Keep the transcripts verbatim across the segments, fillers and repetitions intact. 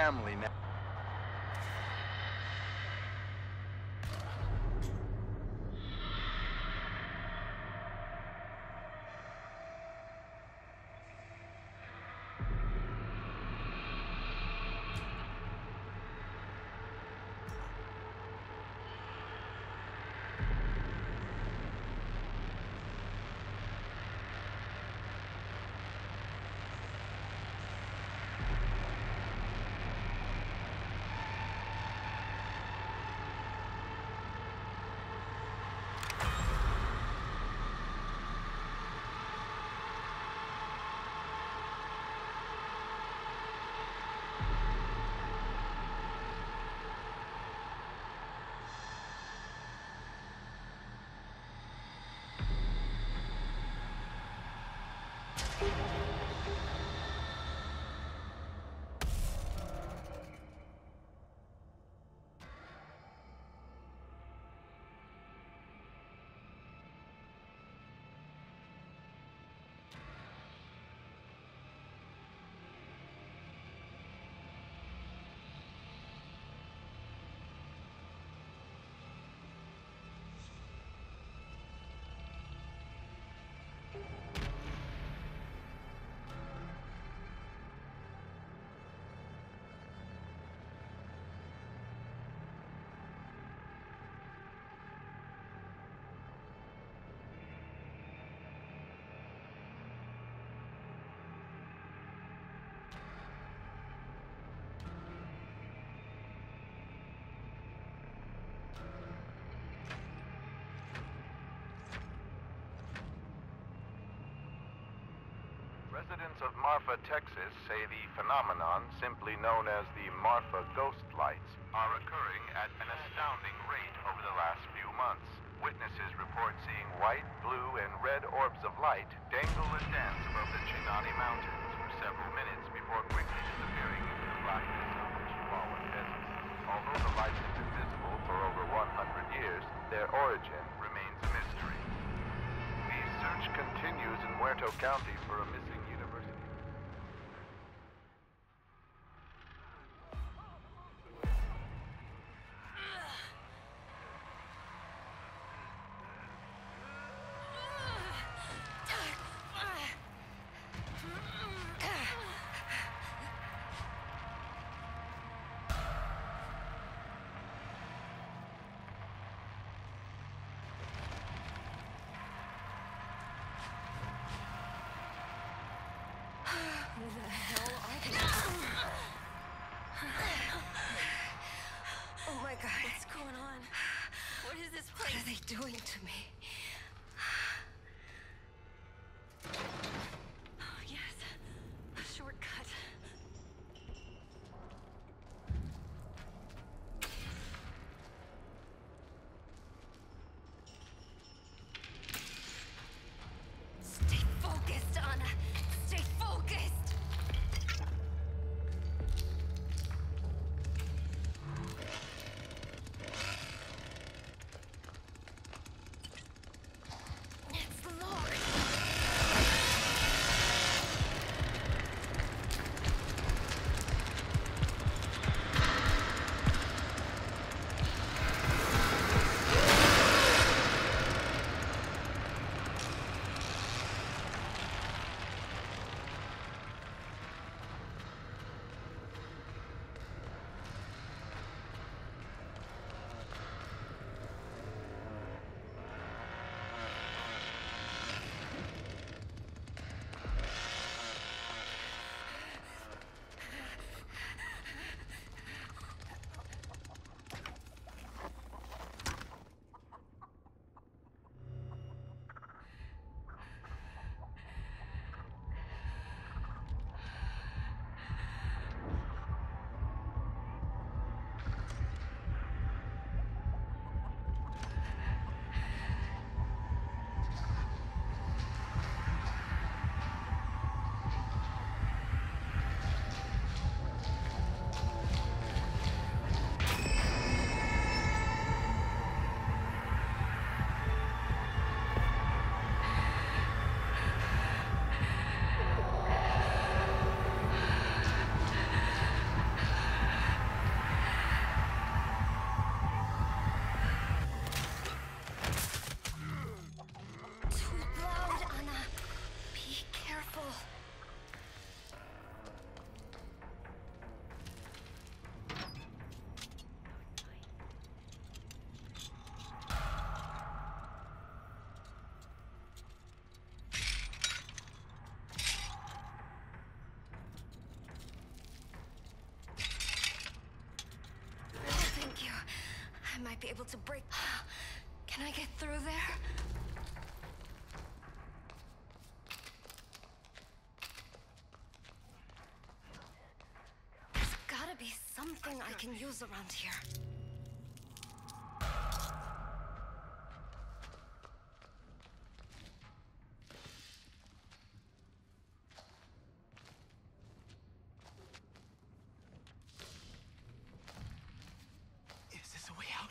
family now. Residents of Marfa, Texas say the phenomenon, simply known as the Marfa ghost lights, are occurring at an astounding rate over the last few months. Witnesses report seeing white, blue, and red orbs of light dangle and dance above the Chinati Mountains for several minutes before quickly disappearing into the blackness of the Chihuahua Desert. Although the lights have been visible for over one hundred years, their origin remains a mystery. The search continues in Muerto County for a missing university. Who the hell are they? Oh my God. What's going on? What is this place? What are they doing to me? Oh, yes. A shortcut. Stay focused, Anna. Stay focused. might be able to break... Can I get through there? There's gotta be something I can use around here. Is this a way out?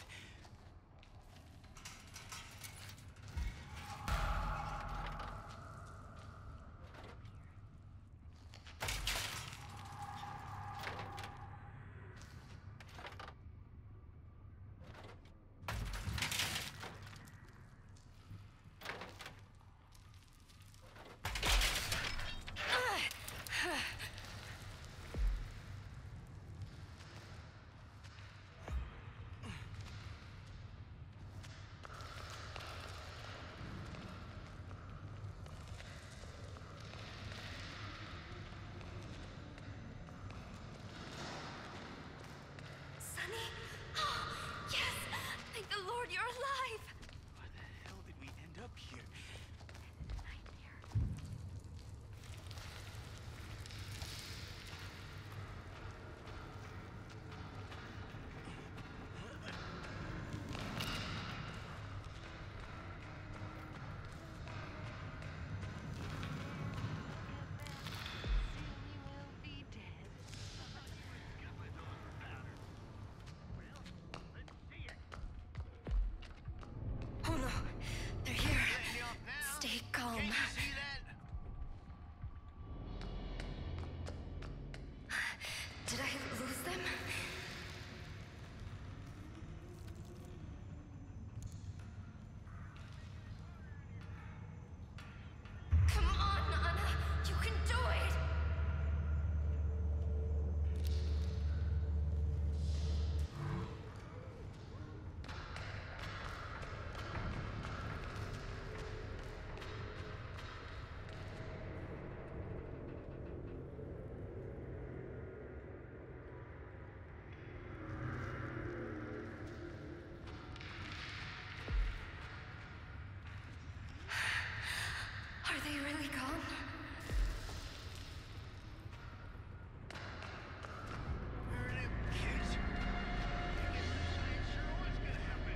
Sunny? Oh, yes! Thank the Lord you're alive! Why the hell did we end up here? Oh no, they're here. Stay calm. Can't you see that? Did I lose them? Come on, Anna! You can do it! Are they really gone? Where are them kids? I guess this ain't sure what's gonna happen.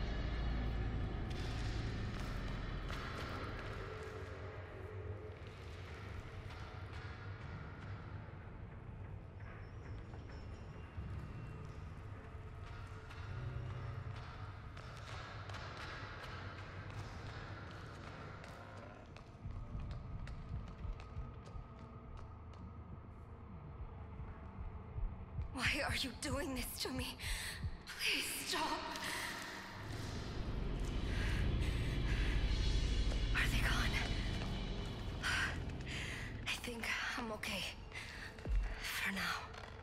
Why are you doing this to me? Please stop. Are they gone? I think I'm okay. For now.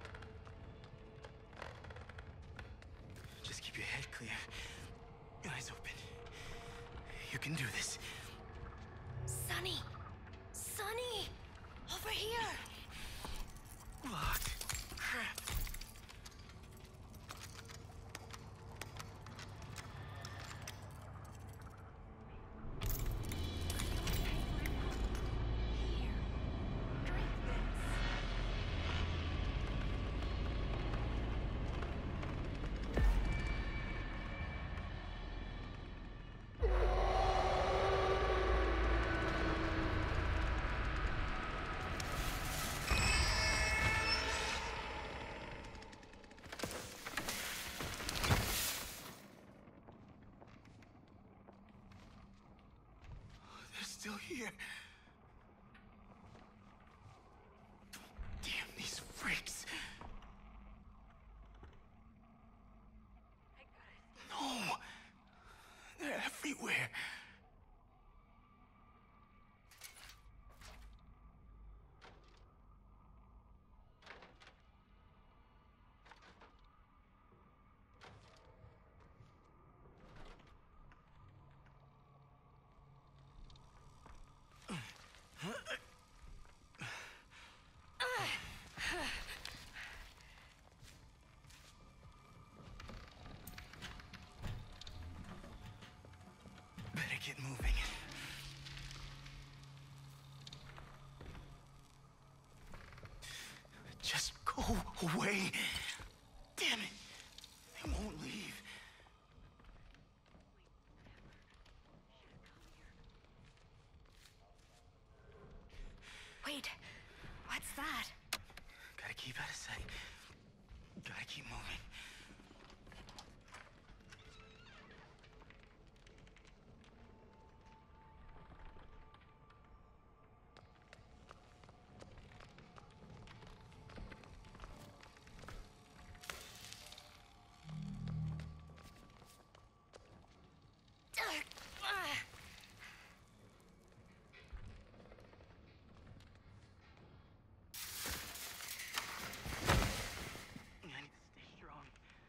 Just keep your head clear. Eyes open. You can do this. Sunny! Sunny! Over here! Locked. Crap. They're still here. Damn these freaks. No. They're everywhere. Better get moving. Just go away. Damn it. They won't leave. Wait, what's that? Gotta keep out of sight. Gotta keep moving. I need to stay strong.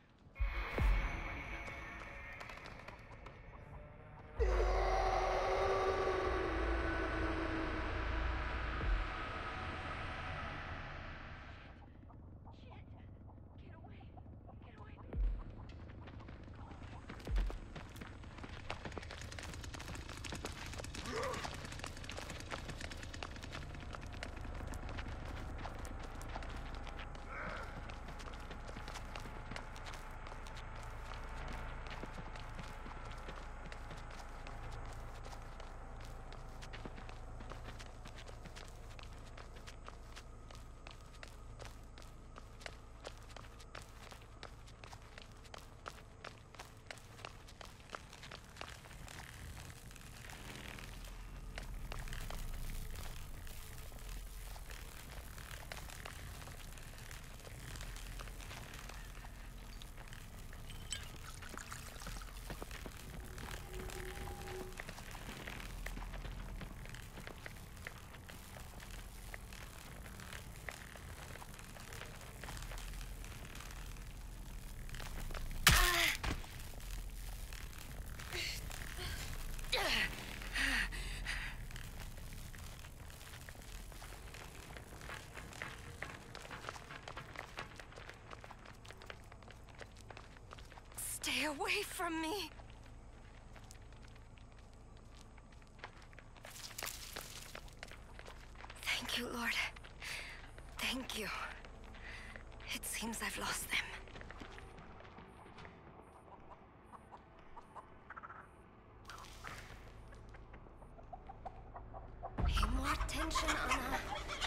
Stay away from me. Thank you, Lord. Thank you. It seems I've lost them. Pay more attention, Anna.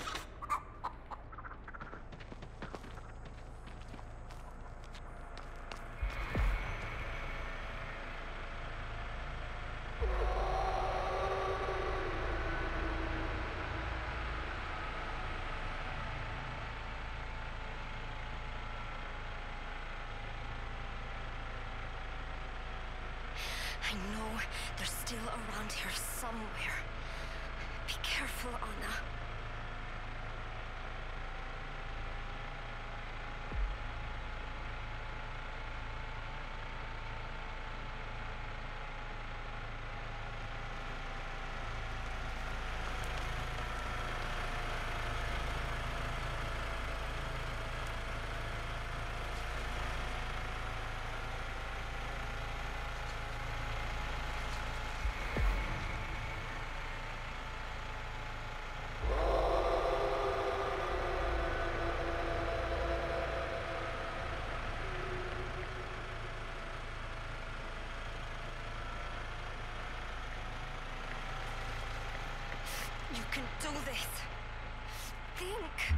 I know they're still around here somewhere. Be careful, Anna. You can do this. Think.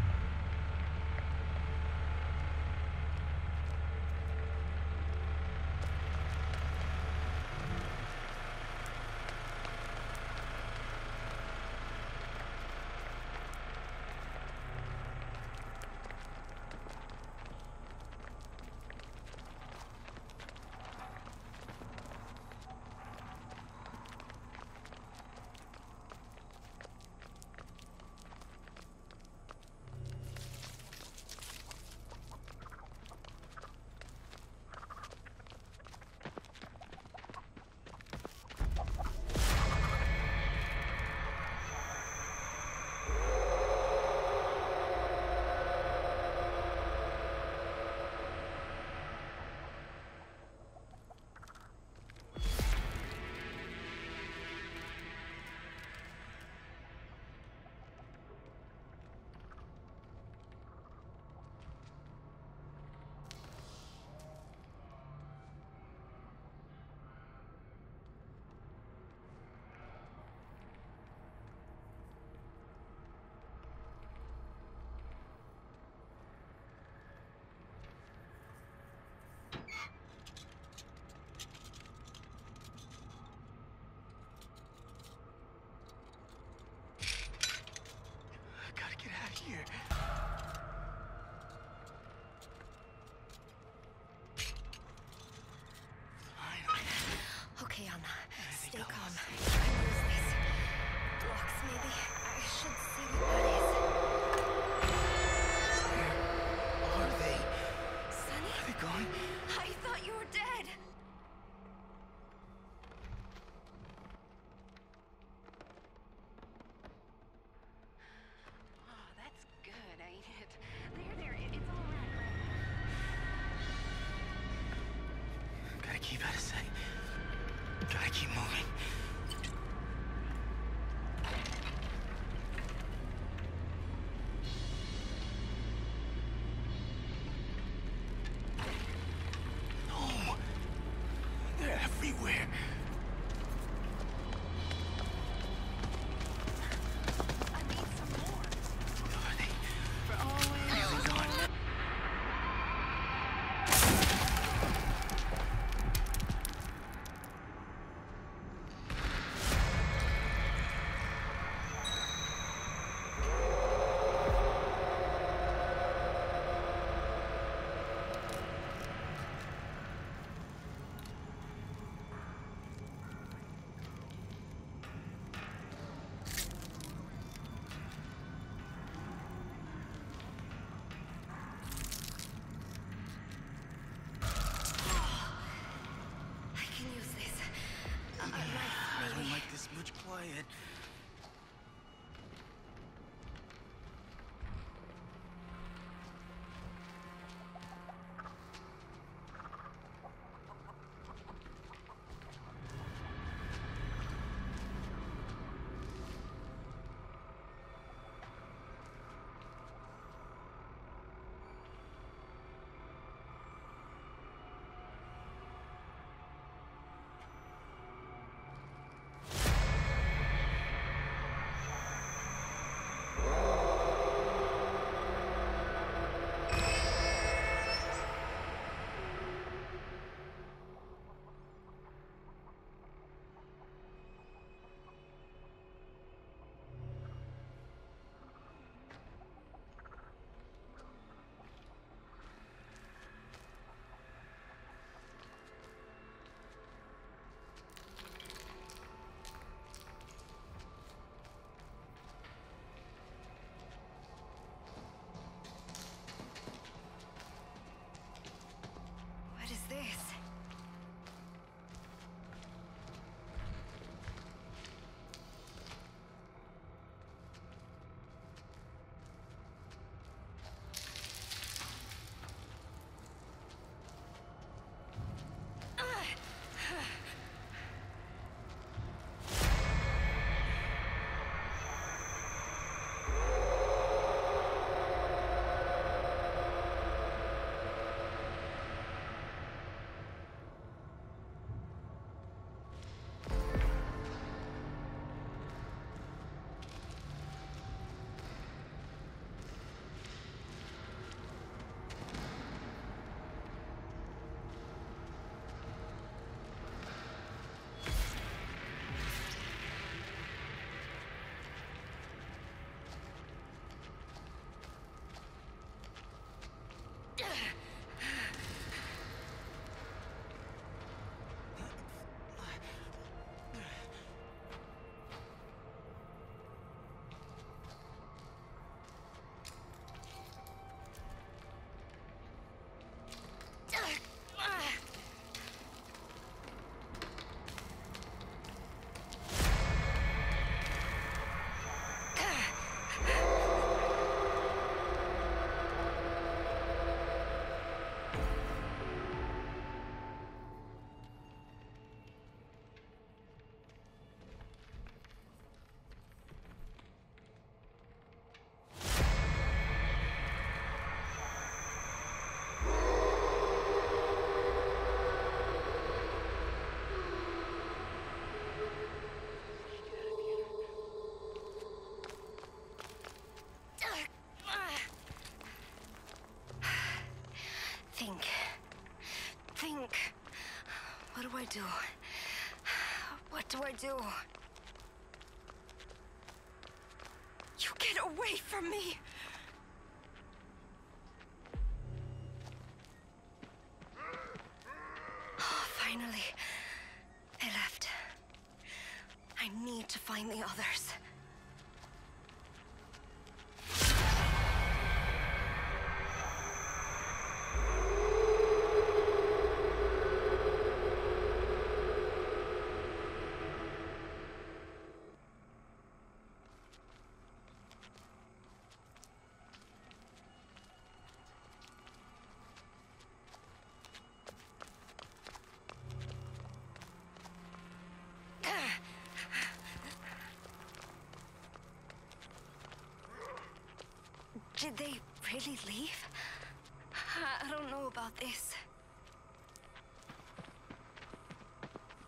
everywhere. I need some more. Are they really gone? I can use this. A, a knife, I maybe. don't like this much quiet. What is this? Think. Think. What do I do? What do I do? You get away from me! Oh, finally. They left. I need to find the others. Did they really leave? I don't know about this.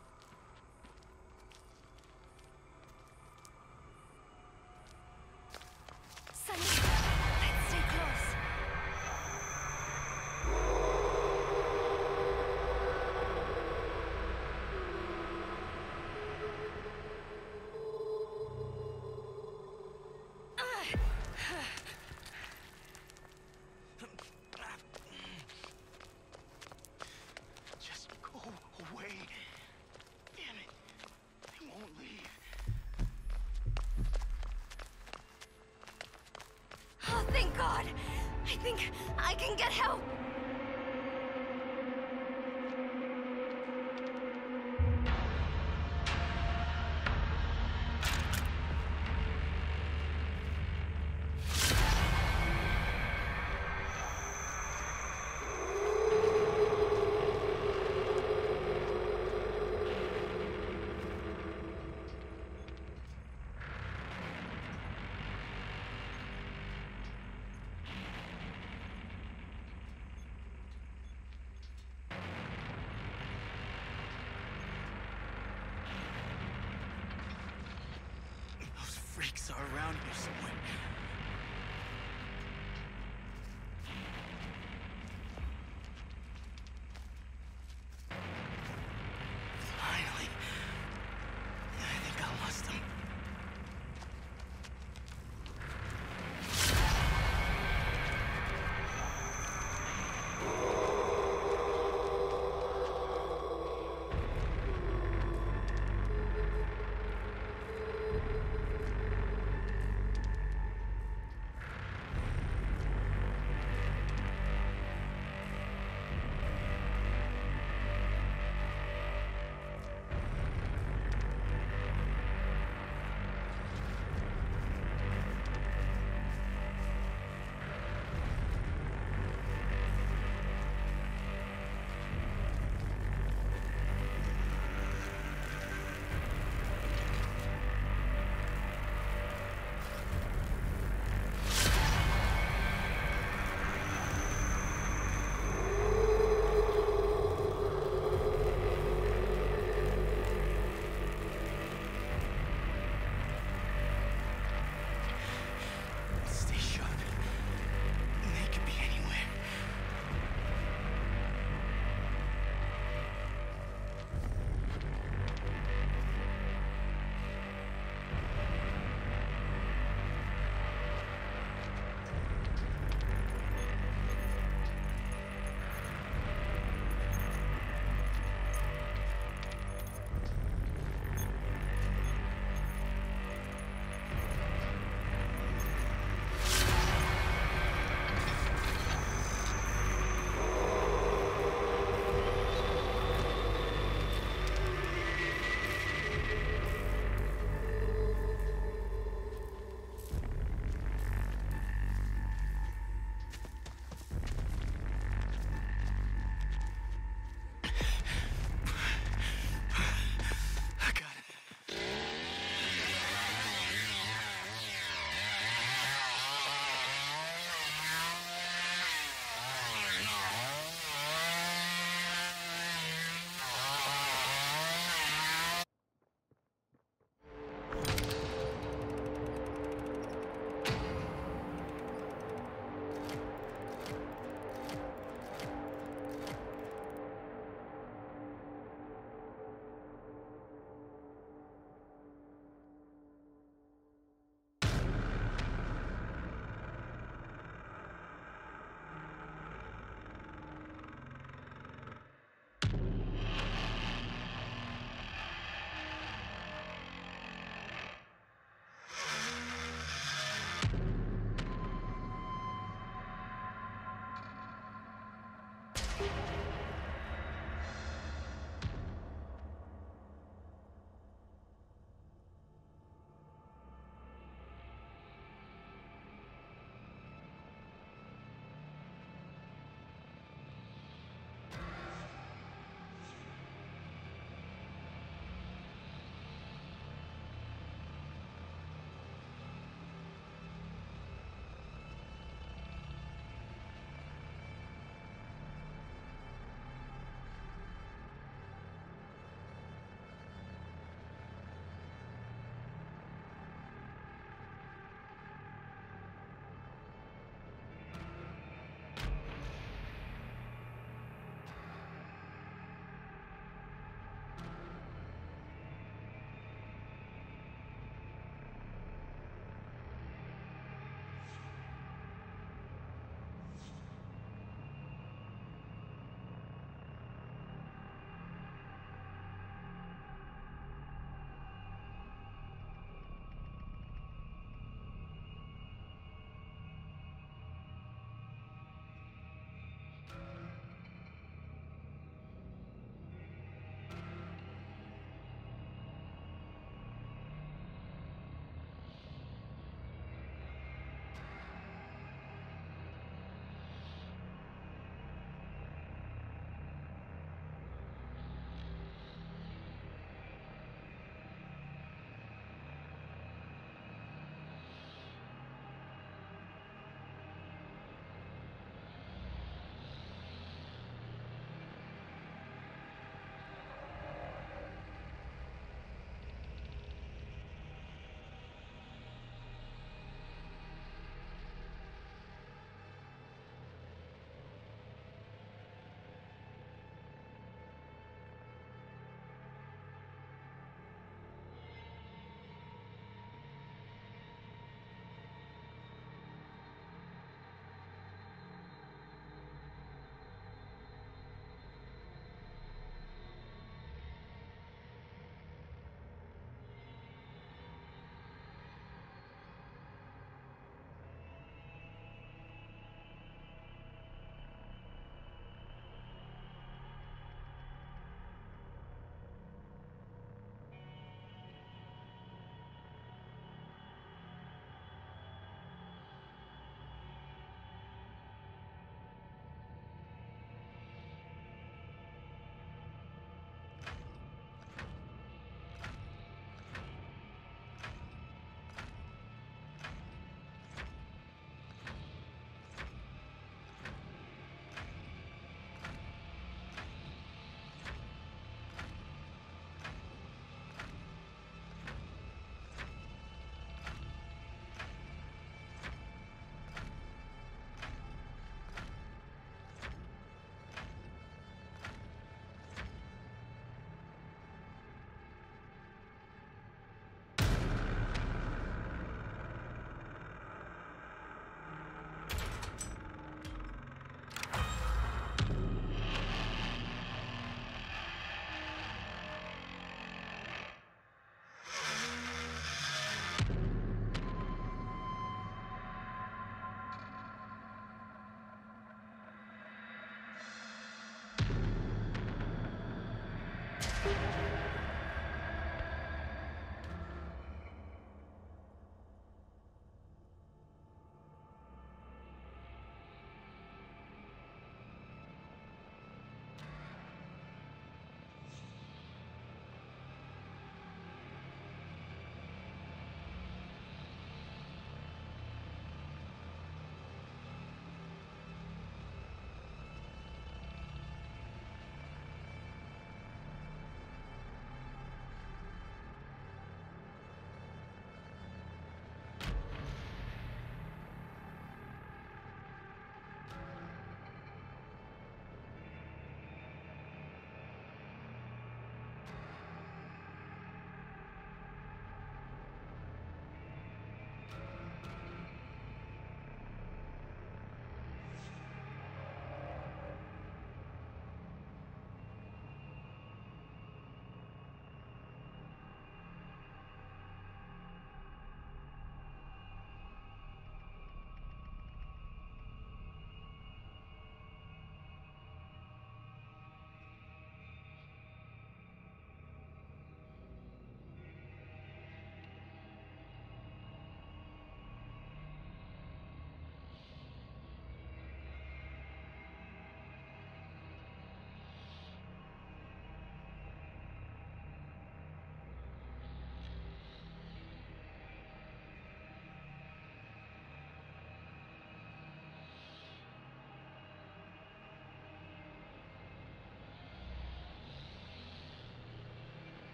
I think I can get help. Those freaks are around here somewhere. Finally. I think I lost them.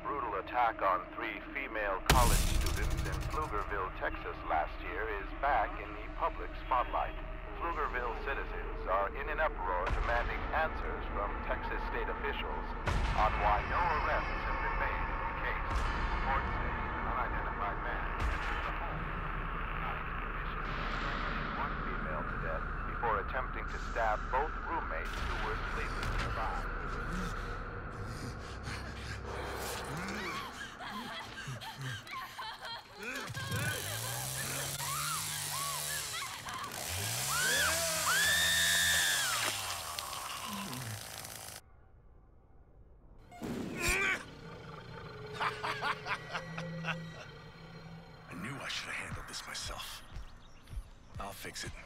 brutal attack on three female college students in Pflugerville, Texas last year is back in the public spotlight. Pflugerville citizens are in an uproar demanding answers from Texas state officials on why no arrests have been made in the case. Reports say an unidentified man entered the home night conditions, strangling one female to death before attempting to stab both roommates who were sleeping nearby. I knew I should have handled this myself. I'll fix it.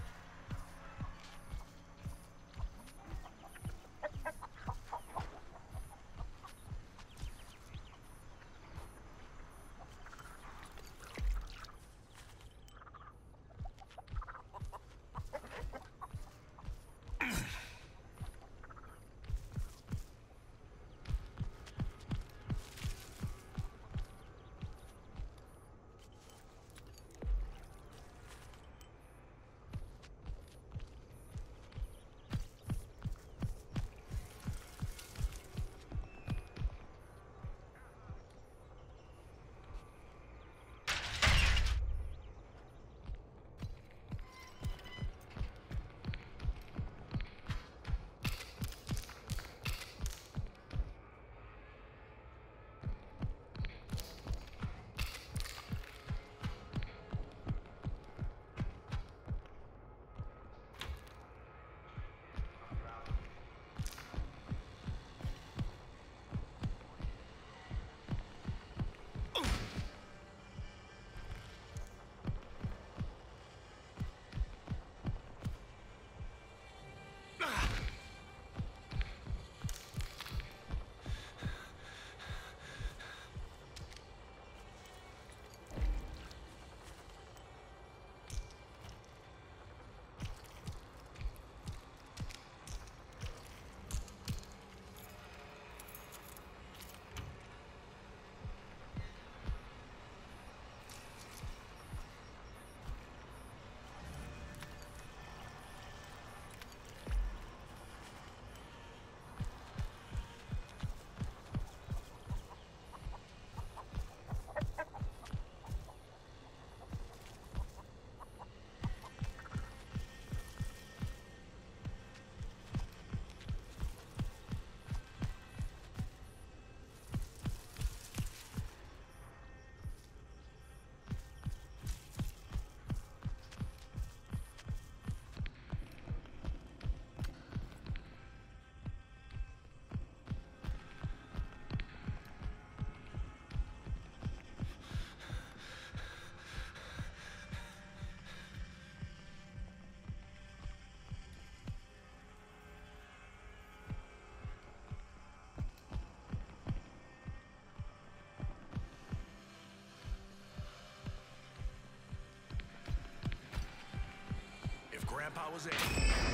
Grandpa was in. I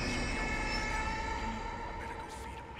better go feed him.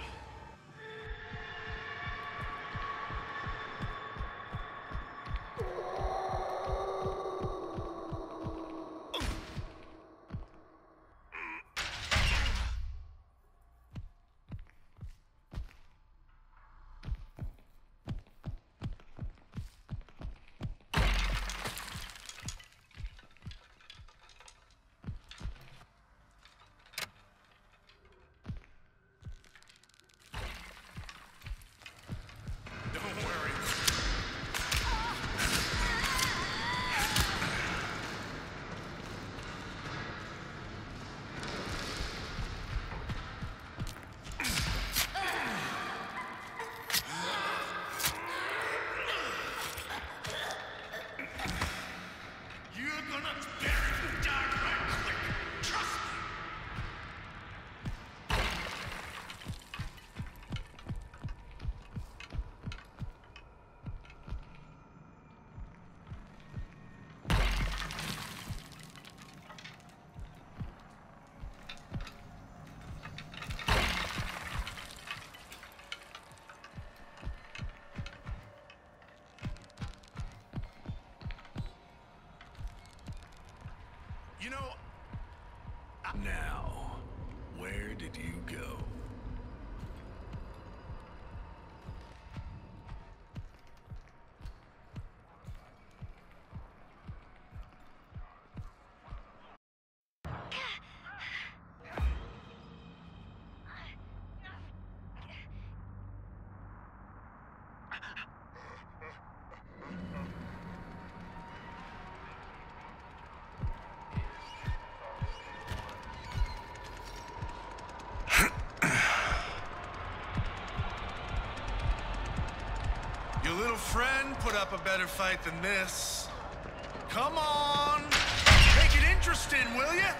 Your little friend put up a better fight than this. Come on! Make it interesting, will ya?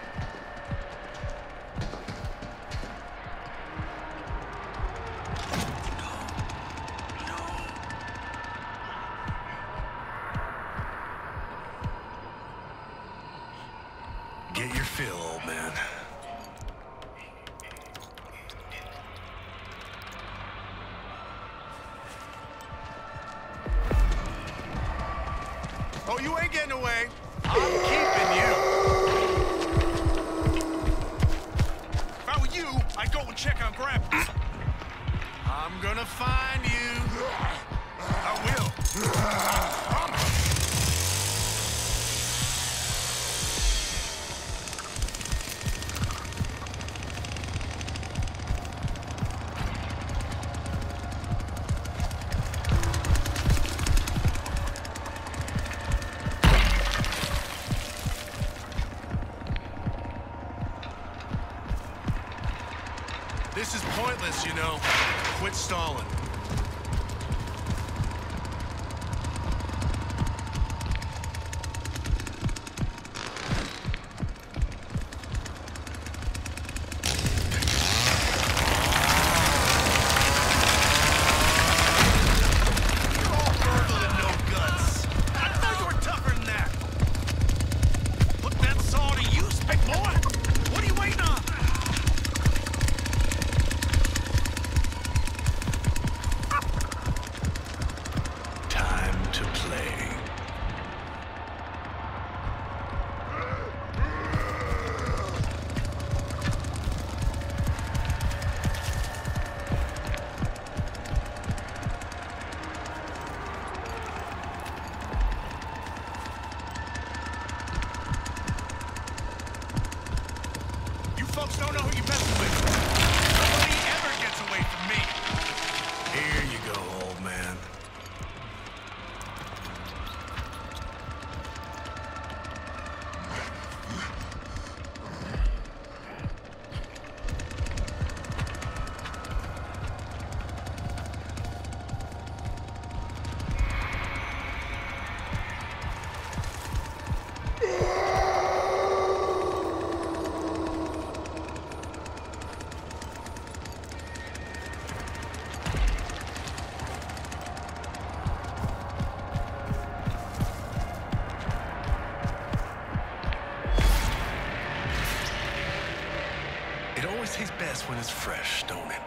Get your fill, old man. Oh, you ain't getting away. I'm keeping you. If I were you, I'd go and check on Grandpa. I'm gonna find you. I will. I promise. This is pointless, you know. Quit stalling. You're all burgled and no guts. I thought you were tougher than that. Put that saw to use, big boy. What are you waiting on? To play. You folks don't know who you're messing with. Nobody ever gets away from me. Here you go, old man. It always tastes best when it's fresh, don't it?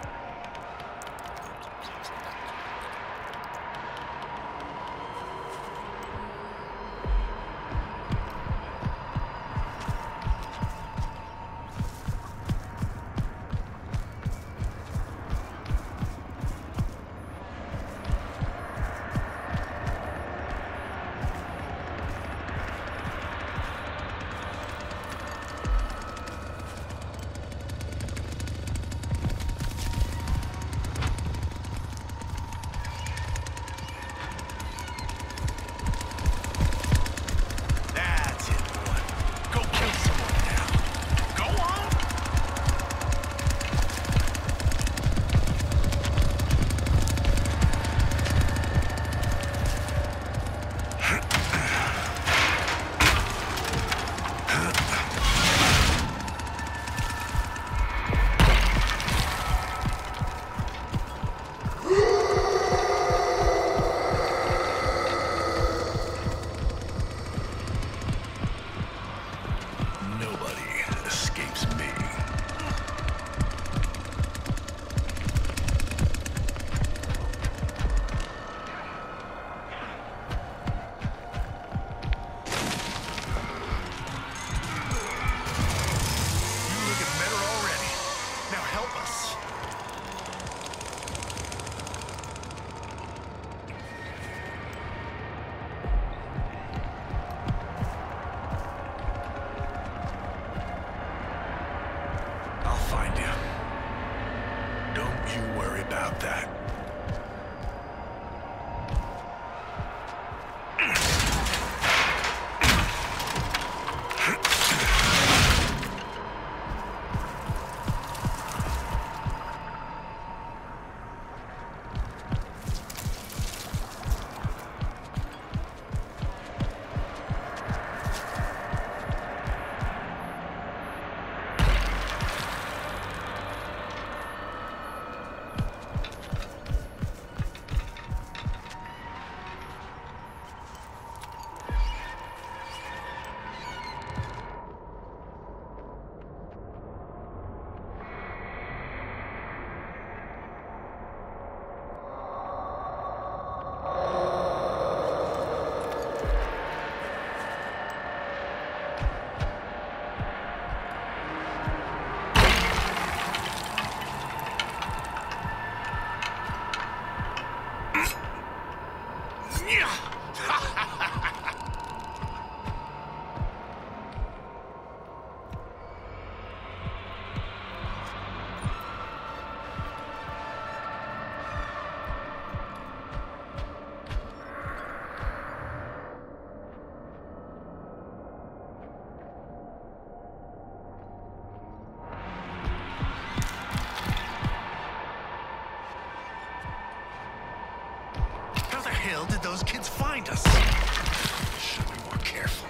How the hell did those kids find us? Should be more careful.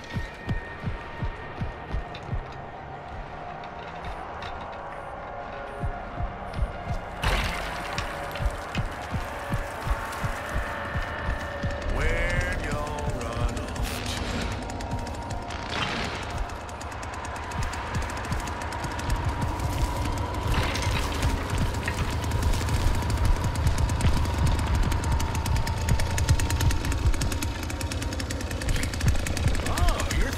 Where'd y'all run off to? Oh, you're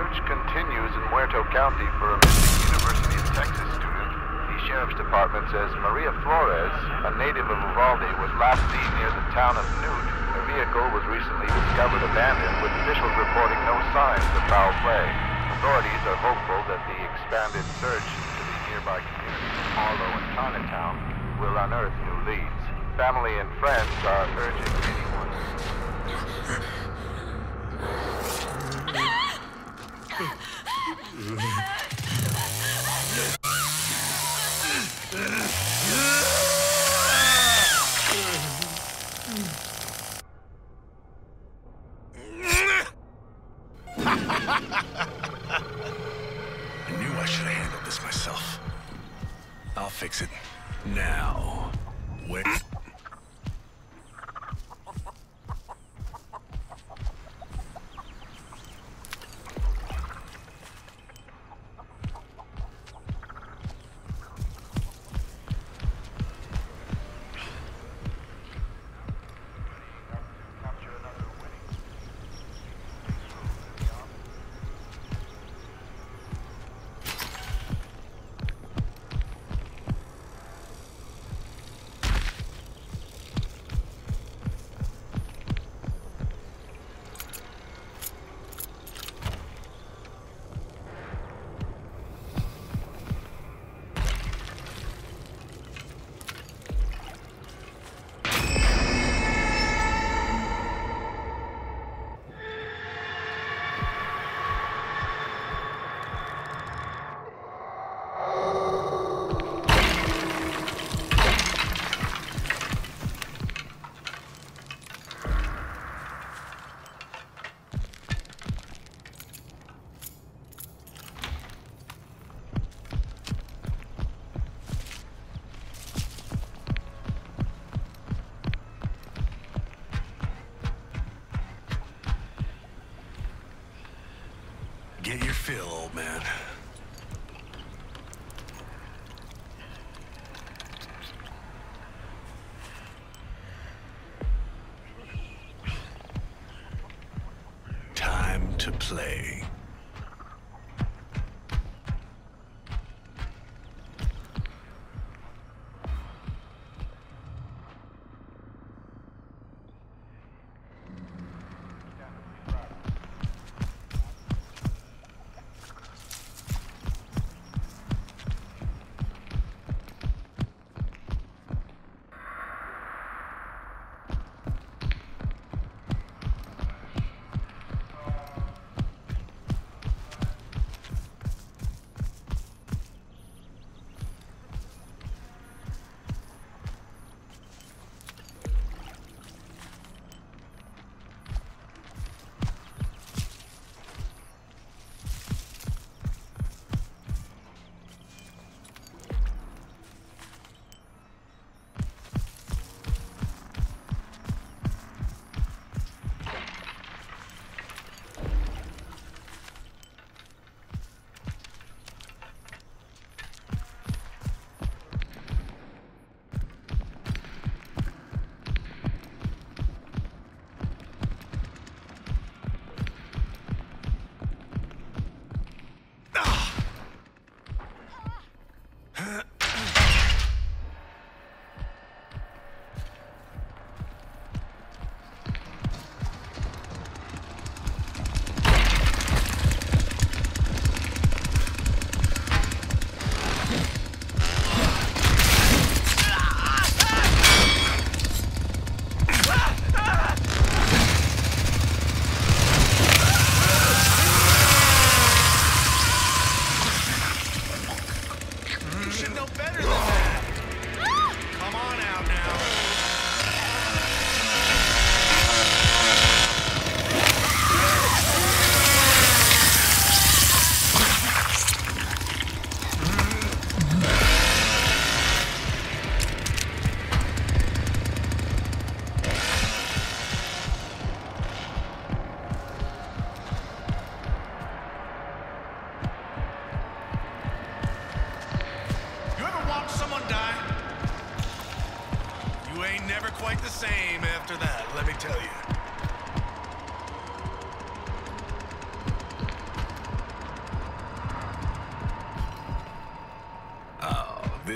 search continues in Muerto County for a missing University of Texas student. The Sheriff's Department says Maria Flores, a native of Uvalde, was last seen near the town of Newt. Her vehicle was recently discovered abandoned, with officials reporting no signs of foul play. Authorities are hopeful that the expanded search into the nearby communities of Harlow and Chinatown will unearth new leads. Family and friends are urging anyone. I knew I should have handled this myself. I'll fix it now. Wait. Get your fill, old man. Time to play.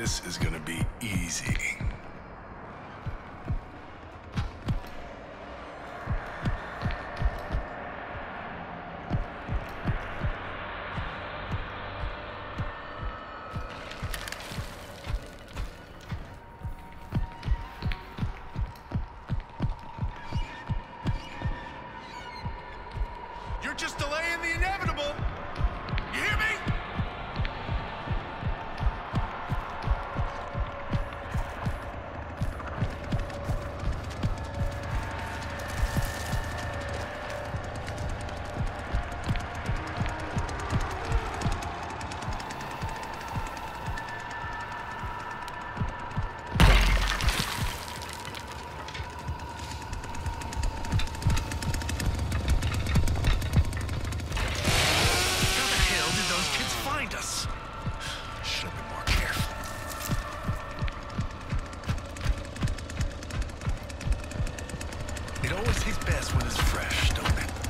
This is gonna be easy. You're just delaying the inevitable. You hear me? Us. Should have been more careful. It always tastes best when it's fresh, don't it?